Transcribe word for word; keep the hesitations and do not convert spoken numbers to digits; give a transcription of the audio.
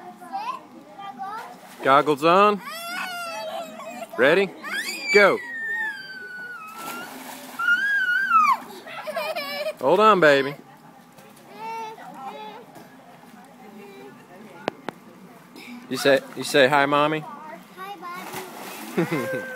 Goggles on. Ready? Go. Hold on, baby. You say you say hi, mommy. Hi, Bobby.